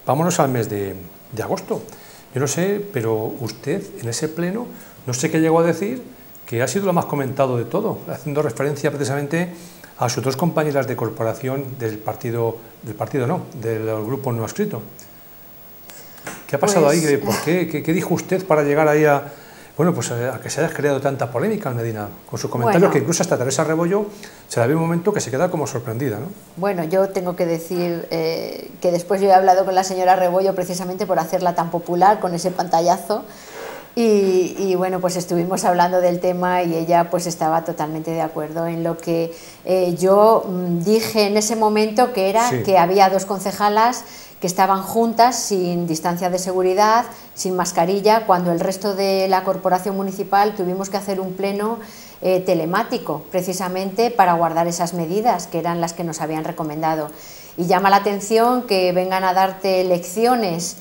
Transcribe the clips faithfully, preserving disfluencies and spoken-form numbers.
vámonos al mes de, de agosto. Yo no sé, pero usted en ese pleno, no sé qué llegó a decir, que ha sido lo más comentado de todo, haciendo referencia precisamente a sus dos compañeras de corporación del partido, del partido no, del grupo no adscrito. ¿Qué ha pasado pues, ahí? ¿Por qué? ¿Qué, ¿Qué dijo usted para llegar ahí a, bueno, pues a que se haya creado tanta polémica en Medina? Con sus comentarios, bueno, que incluso hasta Teresa Rebollo se la ve un momento que se queda como sorprendida, ¿no? Bueno, yo tengo que decir eh, que después yo he hablado con la señora Rebollo precisamente por hacerla tan popular con ese pantallazo. Y, y bueno, pues estuvimos hablando del tema y ella pues estaba totalmente de acuerdo en lo que eh, yo dije en ese momento, que era sí. que había dos concejalas que estaban juntas sin distancia de seguridad, sin mascarilla, cuando el resto de la corporación municipal tuvimos que hacer un pleno eh, telemático, precisamente para guardar esas medidas que eran las que nos habían recomendado. Y llama la atención que vengan a darte lecciones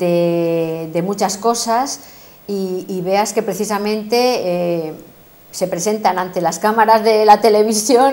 de, de muchas cosas y, y veas que precisamente eh, se presentan ante las cámaras de la televisión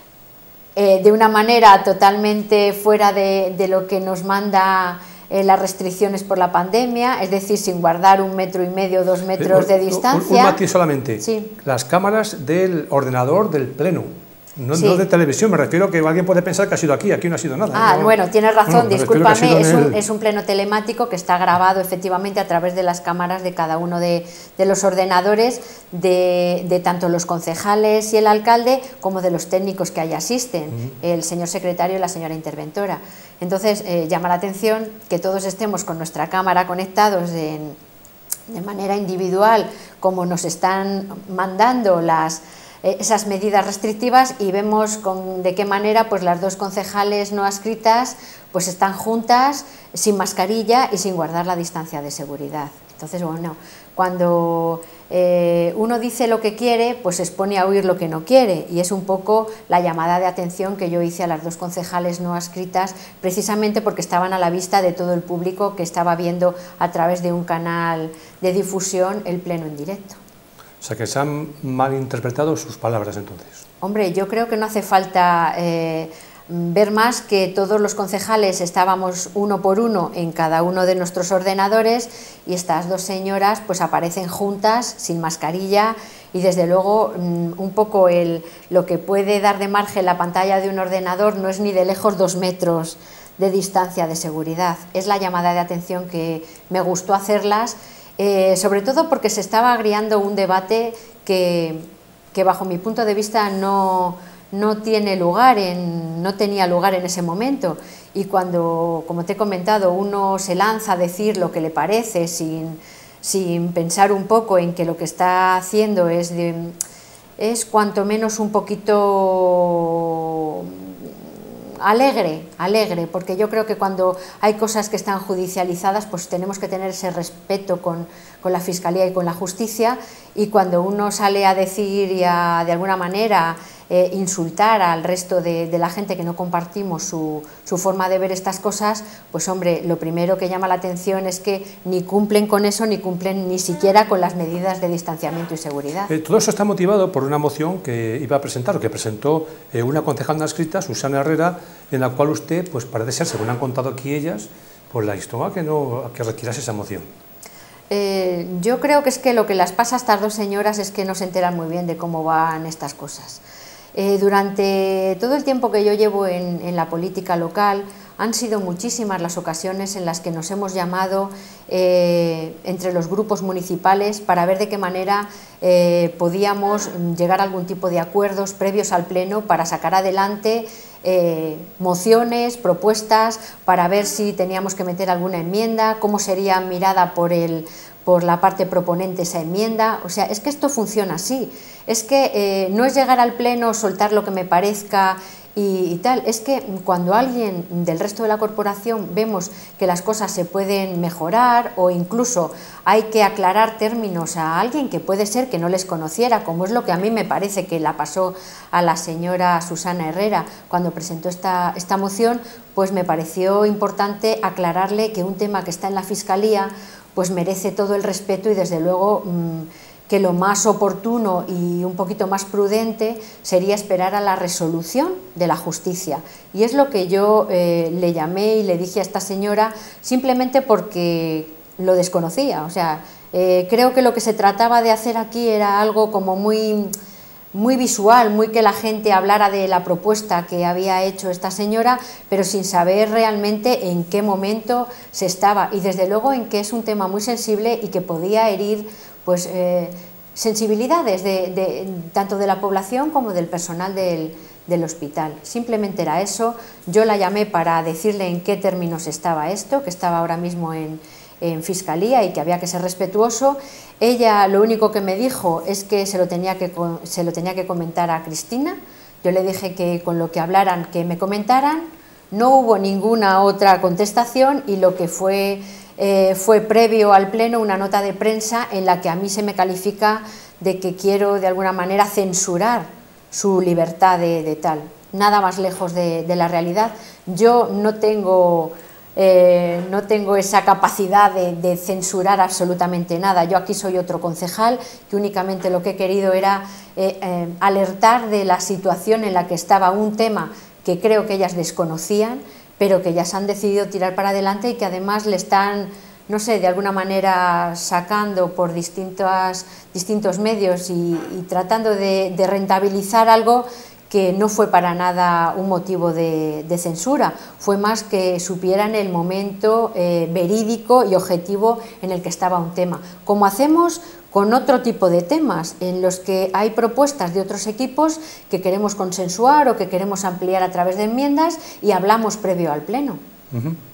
Eh, de una manera totalmente fuera de, de lo que nos manda eh, las restricciones por la pandemia, es decir, sin guardar un metro y medio, dos metros de distancia. Un, un matiz solamente, sí. Las cámaras del ordenador del pleno, no, sí. no de televisión, me refiero que alguien puede pensar que ha sido aquí, aquí no ha sido nada. Ah, no, bueno, tienes razón, no, discúlpame, es un, el... es un pleno telemático que está grabado efectivamente a través de las cámaras de cada uno de, de los ordenadores, de, de tanto los concejales y el alcalde, como de los técnicos que ahí asisten, uh-huh. el señor secretario y la señora interventora. Entonces, eh, llama la atención que todos estemos con nuestra cámara conectados en, de manera individual, como nos están mandando las... esas medidas restrictivas, y vemos con, de qué manera pues las dos concejales no adscritas pues están juntas, sin mascarilla y sin guardar la distancia de seguridad. Entonces, bueno, cuando eh, uno dice lo que quiere, pues se expone a oír lo que no quiere, y es un poco la llamada de atención que yo hice a las dos concejales no adscritas, precisamente porque estaban a la vista de todo el público que estaba viendo a través de un canal de difusión el pleno en directo. O sea, que se han malinterpretado sus palabras, entonces. Hombre, yo creo que no hace falta eh, ver más que todos los concejales estábamos uno por uno en cada uno de nuestros ordenadores, y estas dos señoras pues aparecen juntas, sin mascarilla, y desde luego un poco el, lo que puede dar de margen la pantalla de un ordenador no es ni de lejos dos metros de distancia de seguridad. Es la llamada de atención que me gustó hacerlas, Eh, sobre todo porque se estaba agriando un debate que, que bajo mi punto de vista no, no, tiene lugar en, no tenía lugar en ese momento, y cuando, como te he comentado, uno se lanza a decir lo que le parece sin, sin pensar un poco en que lo que está haciendo es, de, es cuanto menos un poquito alegre, alegre, porque yo creo que cuando hay cosas que están judicializadas, pues tenemos que tener ese respeto con, con la Fiscalía y con la Justicia, y cuando uno sale a decir y a, de alguna manera, eh, insultar al resto de, de la gente que no compartimos su, su forma de ver estas cosas, pues hombre, lo primero que llama la atención es que ni cumplen con eso, ni cumplen ni siquiera con las medidas de distanciamiento y seguridad. Eh, todo eso está motivado por una moción que iba a presentar, o que presentó eh, una concejal no adscrita, Susana Herrera, en la cual usted, pues parece ser, según han contado aquí ellas, pues la instó a que, no, a que retirase esa moción. Eh, yo creo que es que lo que las pasa a estas dos señoras es que no se enteran muy bien de cómo van estas cosas. Eh, durante todo el tiempo que yo llevo en, en la política local, han sido muchísimas las ocasiones en las que nos hemos llamado eh, entre los grupos municipales para ver de qué manera eh, podíamos llegar a algún tipo de acuerdos previos al pleno para sacar adelante eh, mociones, propuestas, para ver si teníamos que meter alguna enmienda, cómo sería mirada por el por la parte proponente esa enmienda. O sea, es que esto funciona así, es que eh, no es llegar al pleno, soltar lo que me parezca y, y tal, es que cuando alguien del resto de la corporación vemos que las cosas se pueden mejorar, o incluso hay que aclarar términos a alguien que puede ser que no les conociera, como es lo que a mí me parece que la pasó a la señora Susana Herrera cuando presentó esta, esta moción, pues me pareció importante aclararle que un tema que está en la Fiscalía pues merece todo el respeto, y desde luego mmm, que lo más oportuno y un poquito más prudente sería esperar a la resolución de la justicia. Y es lo que yo eh, le llamé y le dije a esta señora, simplemente porque lo desconocía. O sea, eh, creo que lo que se trataba de hacer aquí era algo como muy, muy visual, muy que la gente hablara de la propuesta que había hecho esta señora, pero sin saber realmente en qué momento se estaba, y desde luego en que es un tema muy sensible y que podía herir pues eh, sensibilidades de, de, tanto de la población como del personal del, del hospital. Simplemente era eso. Yo la llamé para decirle en qué términos estaba esto, que estaba ahora mismo en, en Fiscalía y que había que ser respetuoso. Ella lo único que me dijo es que se lo tenía que, se lo tenía que comentar a Cristina. Yo le dije que con lo que hablaran, que me comentaran. No hubo ninguna otra contestación y lo que fue... Eh, fue previo al pleno una nota de prensa en la que a mí se me califica de que quiero de alguna manera censurar su libertad de, de tal. Nada más lejos de, de la realidad. Yo no tengo, eh, no tengo esa capacidad de, de censurar absolutamente nada. Yo aquí soy otro concejal que únicamente lo que he querido era eh, eh, alertar de la situación en la que estaba un tema que creo que ellas desconocían, pero que ya se han decidido tirar para adelante y que además le están, no sé, de alguna manera sacando por distintos, distintos medios y, y tratando de, de rentabilizar algo que no fue para nada un motivo de, de censura, fue más que supieran el momento eh, verídico y objetivo en el que estaba un tema. Como hacemos con otro tipo de temas en los que hay propuestas de otros equipos que queremos consensuar o que queremos ampliar a través de enmiendas y hablamos previo al pleno. Uh-huh.